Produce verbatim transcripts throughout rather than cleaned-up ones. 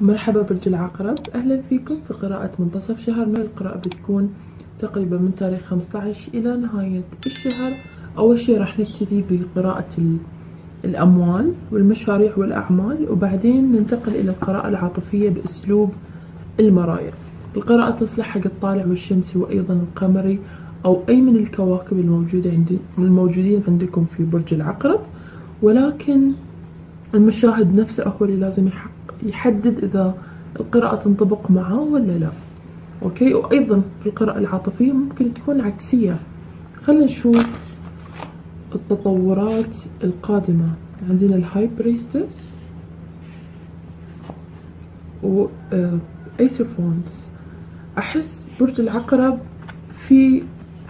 مرحبا برج العقرب، أهلا فيكم في قراءة منتصف شهرنا. القراءة بتكون تقريبا من تاريخ خمسة عشر إلى نهاية الشهر. أول شي راح نبتدي بقراءة الأموال والمشاريع والأعمال، وبعدين ننتقل إلى القراءة العاطفية بأسلوب المرايا. القراءة تصلح حق الطالع والشمسي وأيضا القمري أو أي من الكواكب الموجودة عندي الموجودين عندكم في برج العقرب، ولكن المشاهد نفسه هو اللي لازم يحق يحدد إذا القراءة تنطبق معاه ولا لا. أوكي، وأيضا في القراءة العاطفية ممكن تكون عكسية. خلينا نشوف التطورات القادمة. عندنا الهاي بريستس و ايس اوف وانز. أحس برج العقرب في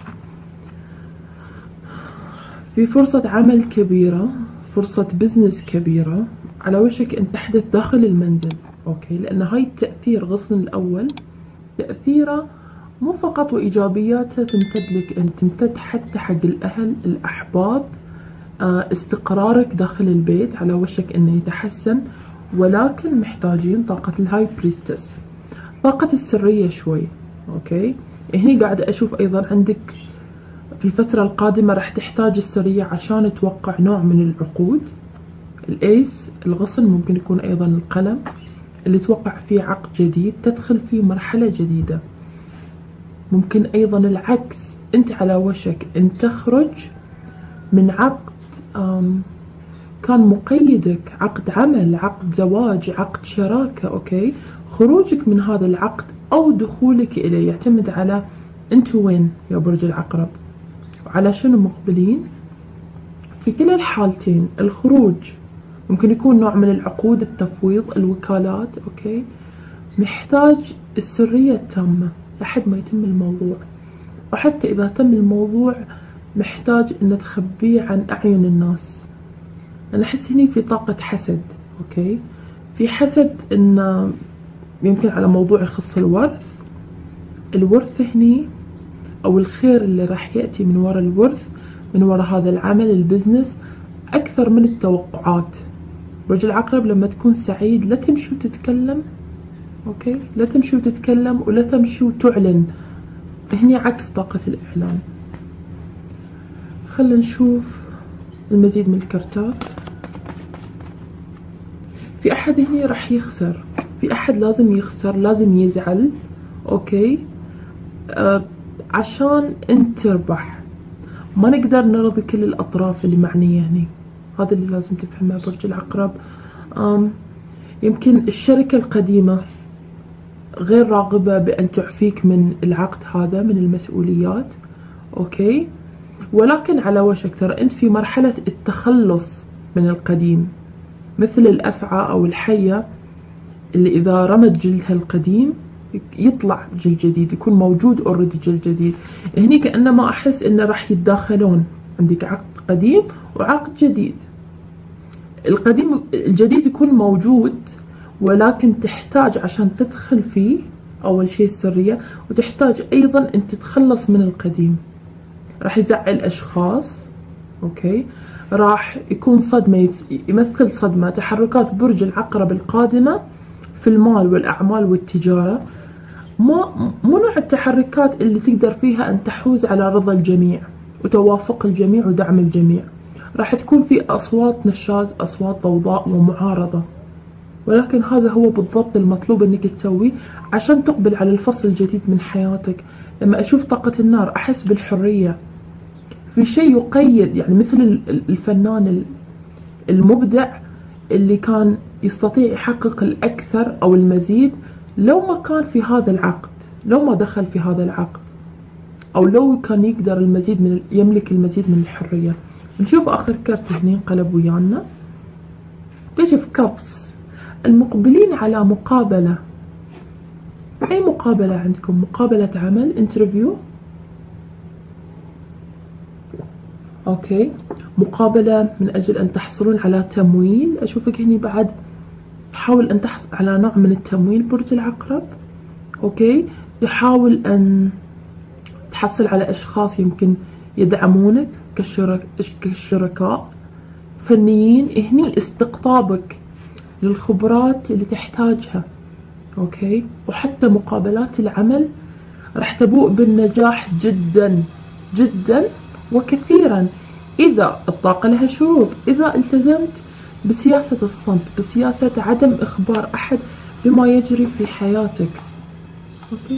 في فرصة عمل كبيرة، فرصة بزنس كبيرة على وشك أن تحدث داخل المنزل. أوكي، لأن هاي التأثير غصن الأول تأثيره مو فقط وإيجابياته تمتد لك أنت، تمتد حتى حق الأهل الأحباب. آه استقرارك داخل البيت على وشك أنه يتحسن، ولكن محتاجين طاقة الهاي بريستس، طاقة السرية شوي. أوكي، هني قاعدة أشوف أيضا عندك في الفترة القادمة راح تحتاج السرية عشان توقع نوع من العقود. الأيس الغصن ممكن يكون أيضا القلم اللي توقع فيه عقد جديد، تدخل فيه مرحلة جديدة. ممكن أيضا العكس، أنت على وشك أن تخرج من عقد كان مقيدك، عقد عمل، عقد زواج، عقد شراكة. أوكي، خروجك من هذا العقد أو دخولك إليه يعتمد على أنتوا وين يا برج العقرب وعلى شنو مقبلين. في كلا الحالتين الخروج ممكن يكون نوع من العقود، التفويض، الوكالات. أوكي، محتاج السرية التامة لحد ما يتم الموضوع، وحتى إذا تم الموضوع محتاج أن تخبيه عن أعين الناس. أنا أحس هني في طاقة حسد. أوكي، في حسد أن يمكن على موضوع يخص الورث. الورث هني أو الخير اللي راح يأتي من وراء الورث، من وراء هذا العمل البزنس أكثر من التوقعات. برج العقرب لما تكون سعيد لا تمشي وتتكلم. أوكي، لا تمشي وتتكلم ولا تمشي وتعلن، هني عكس طاقة الإعلان. خلينا نشوف المزيد من الكرتات. في أحد هني راح يخسر، في أحد لازم يخسر، لازم يزعل. أوكي، آه عشان أنت تربح. ما نقدر نرضي كل الأطراف اللي معنية هني، هذا اللي لازم تفهمه برج العقرب. آم يمكن الشركة القديمة غير راغبة بأن تعفيك من العقد هذا، من المسؤوليات. أوكي، ولكن على وشك ترى أنت في مرحلة التخلص من القديم، مثل الأفعى أو الحية اللي إذا رمت جلدها القديم يطلع جلد جديد، يكون موجود اوريدي جلد جديد. هني كأنما أحس إنه راح يتداخلون، عندك عقد قديم وعقد جديد. القديم الجديد يكون موجود، ولكن تحتاج عشان تدخل فيه أول شيء السرية، وتحتاج أيضا أن تتخلص من القديم. راح يزعل أشخاص. أوكي، راح يكون صدمة، يمثل صدمة. تحركات برج العقرب القادمة في المال والأعمال والتجارة مو مو نوع التحركات اللي تقدر فيها أن تحوز على رضا الجميع وتوافق الجميع ودعم الجميع. راح تكون في أصوات نشاز، أصوات ضوضاء ومعارضة، ولكن هذا هو بالضبط المطلوب أنك تسويه عشان تقبل على الفصل الجديد من حياتك. لما أشوف طاقة النار أحس بالحرية، في شيء يقيد، يعني مثل الفنان المبدع اللي كان يستطيع يحقق الأكثر أو المزيد لو ما كان في هذا العقد، لو ما دخل في هذا العقد، أو لو كان يقدر المزيد من يملك المزيد من الحرية. نشوف آخر كرت هني انقلب ويانا. بيج اوف كابس، المقبلين على مقابلة. أي مقابلة عندكم؟ مقابلة عمل، انترفيو. أوكي، مقابلة من أجل أن تحصلون على تمويل. أشوفك هني بعد تحاول أن تحصل على نوع من التمويل برج العقرب. أوكي، تحاول أن تحصل على أشخاص يمكن يدعمونك كشرك... كشركاء فنيين. هني استقطابك للخبرات اللي تحتاجها اوكي. وحتى مقابلات العمل راح تبوء بالنجاح جدا جدا وكثيرا إذا الطاقة لها شروط، إذا التزمت بسياسة الصمت، بسياسة عدم إخبار أحد بما يجري في حياتك. أوكي،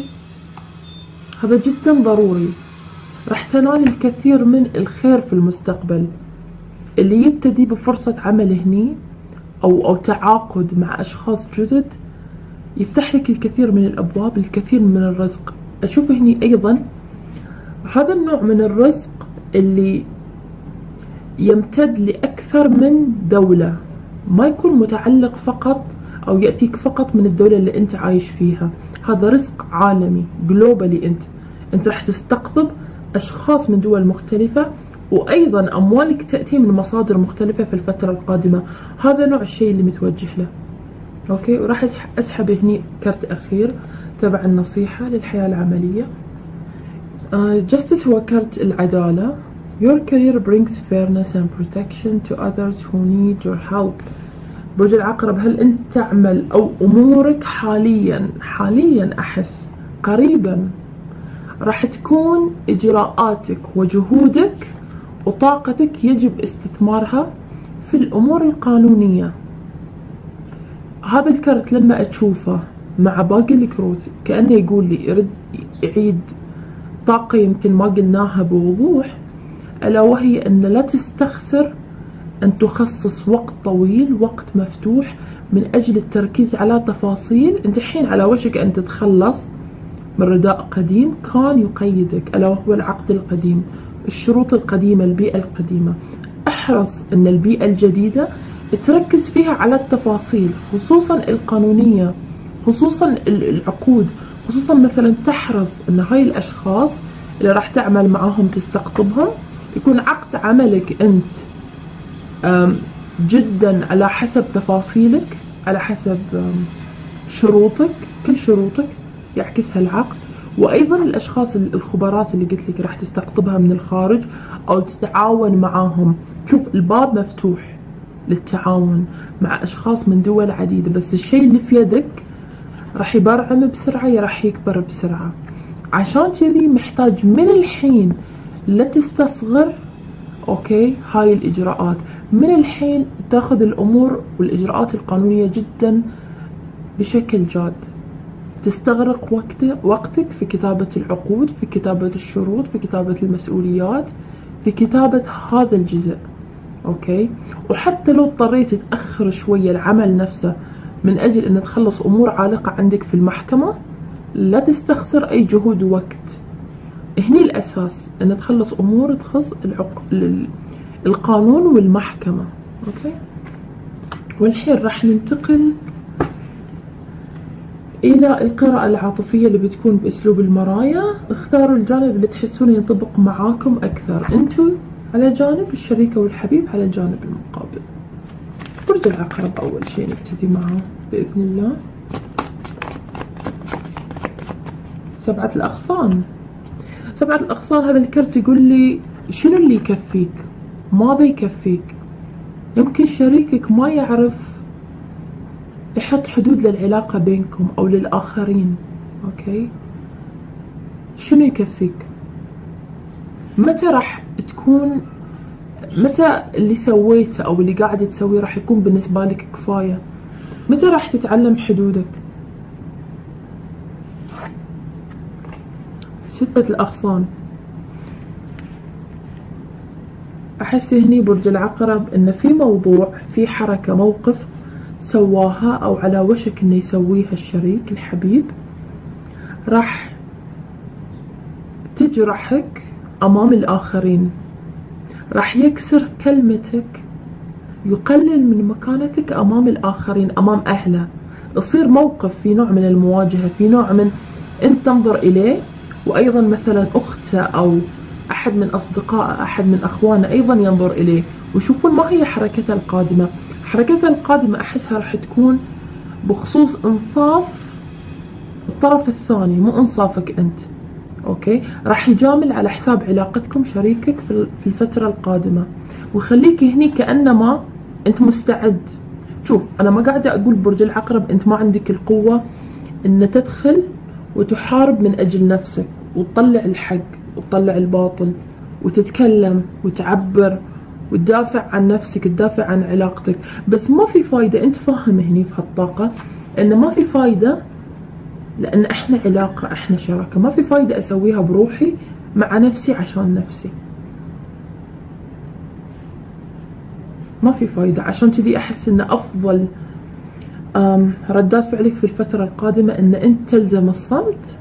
هذا جدا ضروري. راح تنال الكثير من الخير في المستقبل. اللي يبتدي بفرصة عمل هني أو أو تعاقد مع أشخاص جدد يفتح لك الكثير من الأبواب، الكثير من الرزق. أشوف هني أيضا هذا النوع من الرزق اللي يمتد لأكثر من دولة، ما يكون متعلق فقط أو يأتيك فقط من الدولة اللي أنت عايش فيها. هذا رزق عالمي جلوبالي. أنت أنت راح تستقطب أشخاص من دول مختلفة، وأيضا أموالك تأتي من مصادر مختلفة في الفترة القادمة. هذا نوع الشيء اللي متوجه له. أوكي، وراح أسحب هني كرت أخير تبع النصيحة للحياة العملية. جاستس uh, هو كرت العدالة. Your career brings fairness and protection to others who need your help. برج العقرب، هل أنت تعمل أو أمورك حاليا حاليا أحس قريبا راح تكون إجراءاتك وجهودك وطاقتك يجب استثمارها في الأمور القانونية. هذا الكرت لما أشوفه مع باقي الكروت كأنه يقول لي يرد يعيد طاقة يمكن ما قلناها بوضوح، ألا وهي أن لا تستخسر أن تخصص وقت طويل، وقت مفتوح من أجل التركيز على تفاصيل. أنت الحين على وشك أن تتخلص من رداء قديم كان يقيدك، ألا وهو العقد القديم، الشروط القديمة، البيئة القديمة. احرص أن البيئة الجديدة تركز فيها على التفاصيل، خصوصا القانونية، خصوصا العقود، خصوصا مثلا تحرص أن هاي الأشخاص اللي راح تعمل معاهم تستقطبهم يكون عقد عملك أنت جدا على حسب تفاصيلك، على حسب شروطك، كل شروطك يعكسها العقد. وأيضا الأشخاص الخبرات اللي قلت لك راح تستقطبها من الخارج أو تتعاون معاهم. شوف، الباب مفتوح للتعاون مع أشخاص من دول عديدة، بس الشيء اللي في يدك راح يبرعم بسرعة، يا راح يكبر بسرعة. عشان كذي محتاج من الحين لا تستصغر أوكي هاي الإجراءات، من الحين تاخذ الأمور والإجراءات القانونية جدا بشكل جاد. تستغرق وقت وقتك في كتابة العقود، في كتابة الشروط، في كتابة المسؤوليات، في كتابة هذا الجزء. أوكي، وحتى لو اضطريت تأخر شوية العمل نفسه من أجل أن تخلص أمور عالقة عندك في المحكمة، لا تستخسر أي جهود ووقت. هني الأساس أن تخلص أمور تخص العق... القانون والمحكمة. أوكي، والحين راح ننتقل إلى القراءة العاطفية اللي بتكون بأسلوب المرايا. اختاروا الجانب اللي تحسون ينطبق معاكم أكثر، أنتوا على جانب، الشريكة والحبيب على الجانب المقابل. برج العقرب أول شيء نبتدي معه بإذن الله. سبعة الأغصان. سبعة الأغصان هذا الكرت يقول لي شنو اللي يكفيك، ماذا يكفيك. يمكن شريكك ما يعرف يحط حدود للعلاقة بينكم أو للآخرين. أوكي، شنو يكفيك؟ متى راح تكون، متى اللي سويته أو اللي قاعد تسويه راح يكون بالنسبة لك كفاية؟ متى راح تتعلم حدودك؟ ستة الأغصان. أحس هني برج العقرب إن في موضوع، في حركة، موقف سواها أو على وشك إنه يسويها الشريك الحبيب، راح تجرحك أمام الآخرين، راح يكسر كلمتك، يقلل من مكانتك أمام الآخرين، أمام أهله. يصير موقف في نوع من المواجهة، في نوع من أنت تنظر إليه، وأيضا مثلا أخته أو أحد من أصدقائه، أحد من أخوانه أيضا ينظر إليه ويشوفون ما هي حركته القادمة. حركتها القادمة أحسها راح تكون بخصوص إنصاف الطرف الثاني، مو إنصافك أنت. أوكي، راح يجامل على حساب علاقتكم شريكك في الفترة القادمة، ويخليك هني كأنما أنت مستعد. شوف، أنا ما قاعدة أقول برج العقرب أنت ما عندك القوة ان تدخل وتحارب من اجل نفسك، وتطلع الحق وتطلع الباطل، وتتكلم وتعبر وتدافع عن نفسك، تدافع عن علاقتك. بس ما في فايدة، انت فاهم هني في هالطاقة ان ما في فايدة، لان احنا علاقة، احنا شراكة، ما في فايدة اسويها بروحي مع نفسي عشان نفسي، ما في فايدة. عشان كذي احس ان افضل ردات فعلك في الفترة القادمة ان انت تلزم الصمت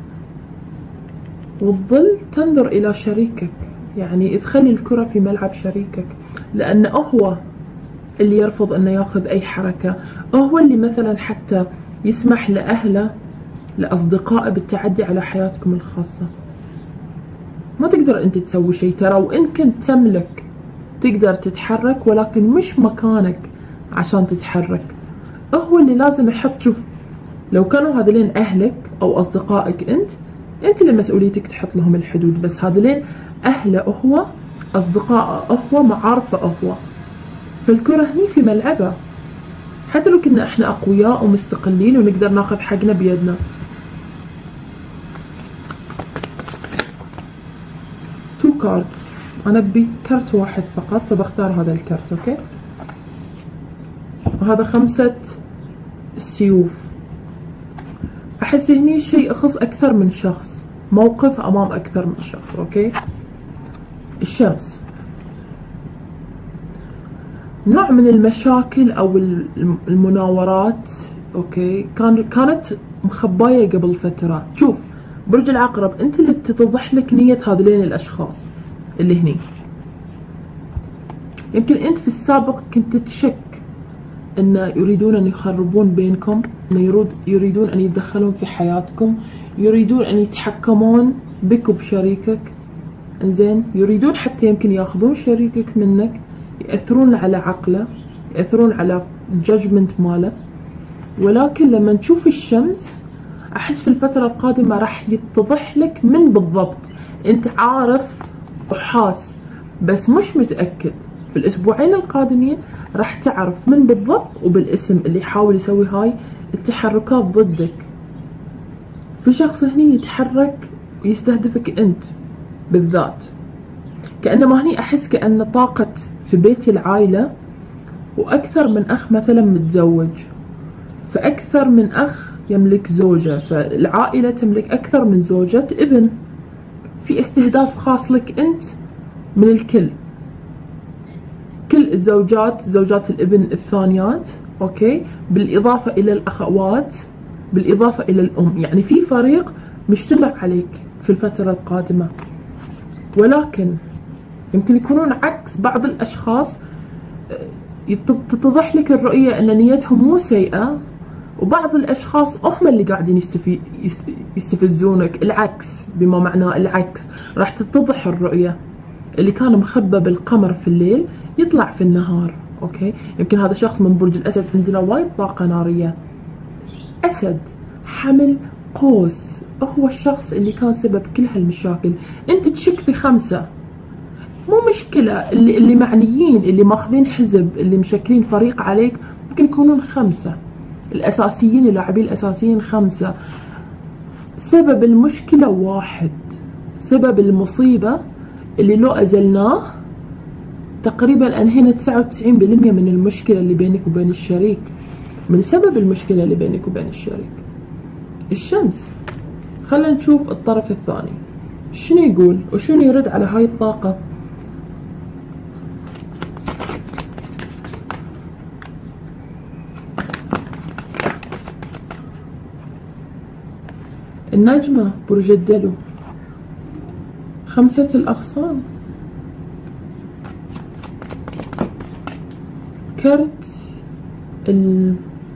وتظل تنظر الى شريكك، يعني تخلي الكرة في ملعب شريكك، لان هو اللي يرفض انه ياخذ اي حركة، هو اللي مثلا حتى يسمح لاهله لاصدقائه بالتعدي على حياتكم الخاصة. ما تقدر انت تسوي شيء ترى، وان كنت تملك تقدر تتحرك، ولكن مش مكانك عشان تتحرك. هو اللي لازم يحط. شوف، لو كانوا هذولين اهلك او اصدقائك، انت انت اللي مسؤوليتك تحط لهم الحدود، بس هذولين اهله هو، اصدقائه هو، معارفه هو، فالكرة هني في ملعبه. حتى لو كنا احنا اقوياء ومستقلين ونقدر ناخذ حقنا بيدنا. تو كاردز، انا ابي كرت واحد فقط فبختار هذا الكرت. اوكي، وهذا خمسة السيوف. احس هني شيء يخص اكثر من شخص، موقف امام اكثر من شخص. اوكي، الشمس، نوع من المشاكل او المناورات. اوكي، كان كانت مخبايه قبل فتره. شوف، برج العقرب، انت اللي تتضح لك نيه هذين الاشخاص اللي هني. يمكن انت في السابق كنت تشك ان يريدون ان يخربون بينكم، ان يريدون ان يتدخلون في حياتكم، يريدون ان يتحكمون بك وبشريكك. انزين، يريدون حتى يمكن ياخذون شريكك منك، يأثرون على عقله، يأثرون على الجاجمنت ماله. ولكن لما نشوف الشمس، احس في الفترة القادمة راح يتضح لك من بالضبط. انت عارف وحاس بس مش متأكد. في الاسبوعين القادمين راح تعرف من بالضبط وبالاسم اللي يحاول يسوي هاي التحركات ضدك. في شخص هني يتحرك ويستهدفك انت بالذات، كأنما هني احس كأن طاقة في بيت العائلة، واكثر من اخ مثلا متزوج، فاكثر من اخ يملك زوجة، فالعائلة تملك اكثر من زوجة ابن. في استهداف خاص لك انت من الكل، كل الزوجات، زوجات الابن الثانيات. اوكي، بالاضافة الى الاخوات، بالاضافة الى الام. يعني في فريق مجتمع عليك في الفترة القادمة. ولكن يمكن يكونون عكس بعض الاشخاص، تتضح لك الرؤية ان نيتهم مو سيئة، وبعض الاشخاص هم اللي قاعدين يستفزونك. العكس، بما معناه العكس، راح تتضح الرؤية. اللي كان مخبى بالقمر في الليل يطلع في النهار. اوكي، يمكن هذا شخص من برج الاسد. عندنا وايد طاقة نارية. اسد، حمل، قوس، هو الشخص اللي كان سبب كل هالمشاكل. انت تشك في خمسة، مو مشكلة. اللي اللي معنيين، اللي ماخذين حزب، اللي مشكلين فريق عليك، ممكن يكونون خمسة. الاساسيين، اللاعبين الاساسيين خمسة. سبب المشكلة واحد، سبب المصيبة اللي لو ازلناه تقريبا انهينا تسعة وتسعين بالمئة من المشكلة اللي بينك وبين الشريك، من سبب المشكلة اللي بينك وبين الشريك. الشمس، خلينا نشوف الطرف الثاني شنو يقول وشنو يرد على هاي الطاقة. النجمة، برج الدلو، خمسة الأغصان، كرت ال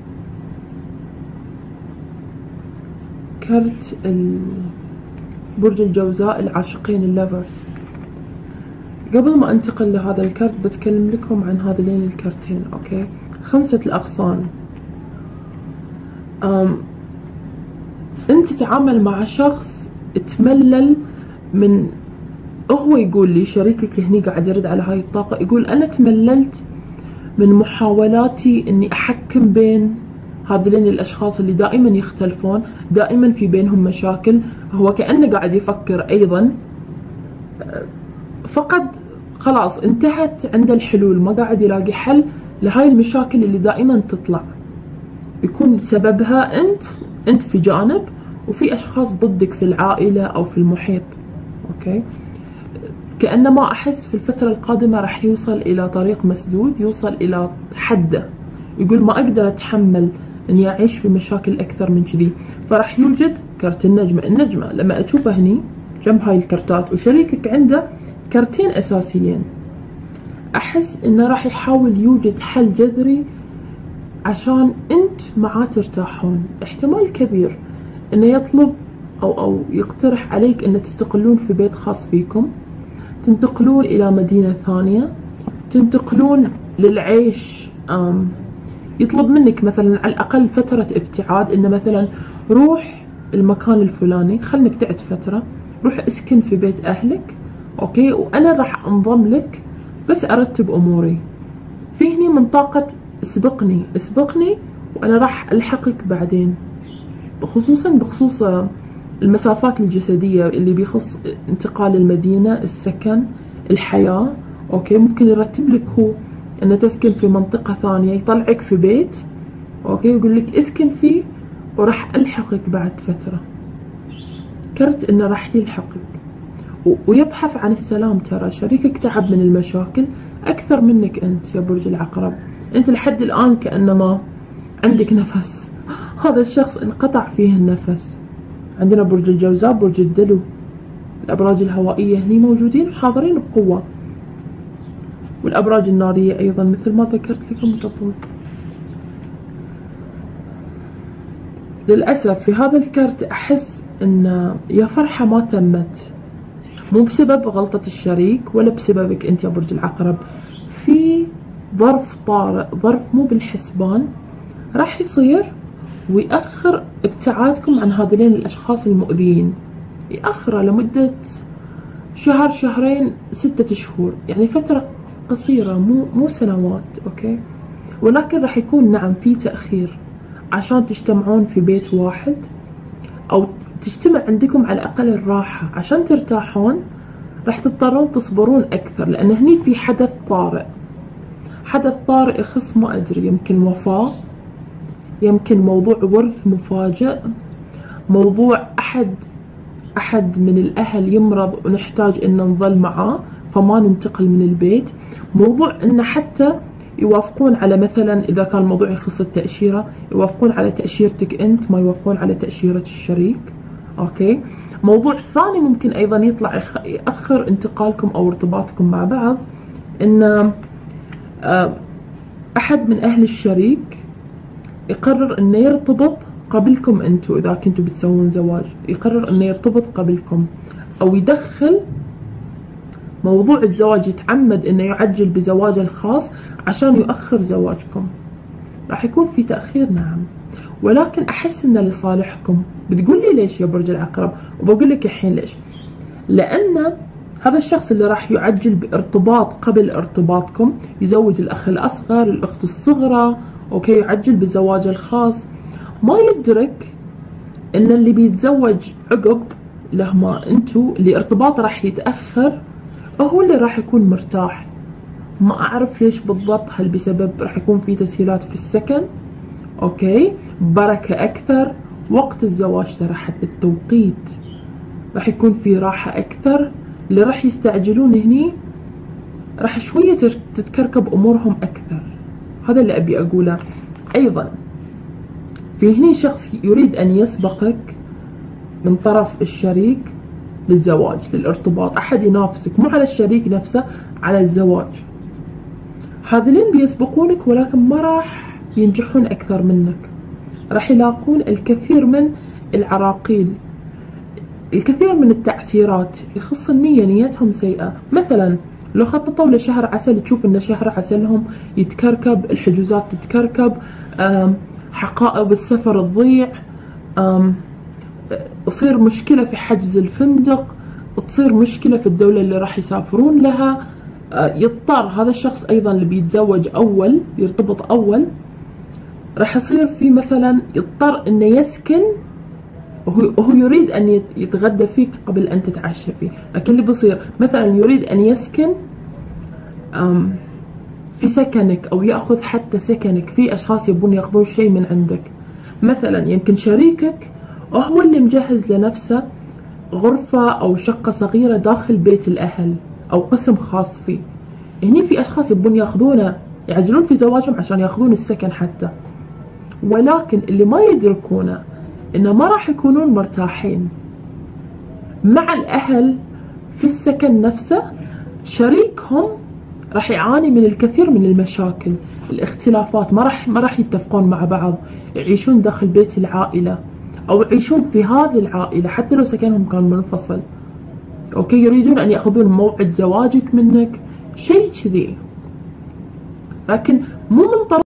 كرت ال برج الجوزاء، العاشقين، اللافرز. قبل ما انتقل لهذا الكرت بتكلم لكم عن هذين الكرتين. اوكي، خمسة الأغصان. أم انت تتعامل مع شخص تملل من، هو يقول لي شريكك هني قاعد يرد على هاي الطاقة، يقول انا تمللت من محاولاتي اني احكم بين هذين الأشخاص اللي دائما يختلفون، دائما في بينهم مشاكل، هو كأنه قاعد يفكر أيضا، فقد خلاص انتهت عنده الحلول، ما قاعد يلاقي حل لهاي المشاكل اللي دائما تطلع، يكون سببها أنت أنت في جانب وفي أشخاص ضدك في العائلة أو في المحيط. أوكي، كأنما أحس في الفترة القادمة راح يوصل إلى طريق مسدود، يوصل إلى حده، يقول ما أقدر أتحمل إني أعيش في مشاكل أكثر من كذي، فراح يوجد كرت النجمة. النجمة لما أشوفه هني جنب هاي الكرتات وشريكك عنده كرتين أساسيين، أحس إنه راح يحاول يوجد حل جذري عشان أنت معاه ترتاحون. احتمال كبير إنه يطلب أو أو يقترح عليك إنه تستقلون في بيت خاص فيكم، تنتقلون إلى مدينة ثانية، تنتقلون للعيش. أم يطلب منك مثلا على الأقل فترة ابتعاد، إنه مثلا روح المكان الفلاني، خلنا نبتعد فترة، روح اسكن في بيت أهلك، أوكي، وأنا راح أنضم لك بس أرتب أموري. في هني منطقة اسبقني اسبقني وأنا راح ألحقك بعدين، خصوصا بخصوص المسافات الجسدية اللي بيخص انتقال المدينة، السكن، الحياة. أوكي، ممكن يرتب لك هو إنه تسكن في منطقة ثانية، يطلعك في بيت، أوكي، يقول لك اسكن فيه وراح ألحقك بعد فترة. كرت إنه راح يلحقك ويبحث عن السلام. ترى شريكك تعب من المشاكل أكثر منك أنت يا برج العقرب، أنت لحد الآن كأنما عندك نفس، هذا الشخص انقطع فيه النفس. عندنا برج الجوزاء، برج الدلو، الأبراج الهوائية هني موجودين وحاضرين بقوة، والأبراج النارية أيضا مثل ما ذكرت لكم قبل. للأسف في هذا الكرت أحس إن يا فرحة ما تمت، مو بسبب غلطة الشريك ولا بسببك أنت يا برج العقرب، في ظرف طارئ، ظرف مو بالحسبان راح يصير ويأخر ابتعادكم عن هذين الأشخاص المؤذيين، يأخره لمدة شهر، شهرين، ستة شهور، يعني فترة قصيرة، مو مو سنوات. أوكي، ولكن راح يكون نعم في تأخير عشان تجتمعون في بيت واحد، أو تجتمع عندكم على الأقل الراحة عشان ترتاحون. راح تضطرون تصبرون أكثر، لأن هني في حدث طارئ، حدث طارئ يخص ما أدري، يمكن وفاة، يمكن موضوع ورث مفاجئ، موضوع أحد أحد من الأهل يمرض ونحتاج إن نظل معاه فما ننتقل من البيت، موضوع إن حتى يوافقون على مثلا إذا كان الموضوع يخص التأشيرة يوافقون على تأشيرتك أنت، ما يوافقون على تأشيرة الشريك. أوكي، موضوع ثاني ممكن أيضا يطلع يأخر انتقالكم أو ارتباطكم مع بعض، إن أحد من أهل الشريك يقرر إنه يرتبط قبلكم أنتوا، إذا كنتوا بتسوون زواج يقرر إنه يرتبط قبلكم، أو يدخل موضوع الزواج، يتعمد إنه يعجل بزواجه الخاص عشان يؤخر زواجكم. راح يكون في تأخير نعم، ولكن أحس إنه لصالحكم. بتقول لي ليش يا برج العقرب؟ وبقول لك الحين ليش. لأن هذا الشخص اللي راح يعجل بارتباط قبل ارتباطكم، يزوج الأخ الأصغر، الأخت الصغرى، أوكي، يعجل بزواجه الخاص، ما يدرك إن اللي بيتزوج عقب لهما أنتوا اللي ارتباطه راح يتأخر هو اللي راح يكون مرتاح. ما أعرف ليش بالضبط، هل بسبب راح يكون في تسهيلات في السكن، أوكي، بركة أكثر، وقت الزواج ترى حتى التوقيت راح يكون في راحة أكثر، اللي راح يستعجلون هني راح شوية تتكركب أمورهم أكثر. هذا اللي أبي أقوله. أيضا في هني شخص يريد أن يسبقك من طرف الشريك للزواج، للارتباط، أحد ينافسك مو على الشريك نفسه، على الزواج. هذين بيسبقونك ولكن ما راح ينجحون أكثر منك، راح يلاقون الكثير من العراقيل، الكثير من التعسيرات، يخص النية، نيتهم سيئة. مثلا لو خططوا لشهر عسل تشوف ان شهر عسلهم يتكركب، الحجوزات تتكركب، حقائب السفر تضيع، تصير مشكلة في حجز الفندق، تصير مشكلة في الدولة اللي راح يسافرون لها، يضطر هذا الشخص أيضا اللي بيتزوج أول، يرتبط أول، راح يصير في مثلا يضطر انه يسكن، وهو, وهو يريد ان يتغدى فيك قبل ان تتعشى فيه. لكن اللي بيصير مثلا يريد ان يسكن في سكنك او ياخذ حتى سكنك. في اشخاص يبون ياخذون شيء من عندك، مثلا يمكن شريكك هو اللي مجهز لنفسه غرفة او شقة صغيرة داخل بيت الاهل او قسم خاص فيه. هني في اشخاص يبون ياخذونه، يعجلون في زواجهم عشان ياخذون السكن حتى، ولكن اللي ما يدركونه انه ما راح يكونون مرتاحين مع الاهل في السكن نفسه. شريكهم راح يعاني من الكثير من المشاكل، الاختلافات، ما راح ما راح يتفقون مع بعض، يعيشون داخل بيت العائلة او يعيشون في هذه العائلة حتى لو سكنهم كان منفصل. اوكي، يريدون ان ياخذون موعد زواجك منك، شيء كذي. لكن مو من طرف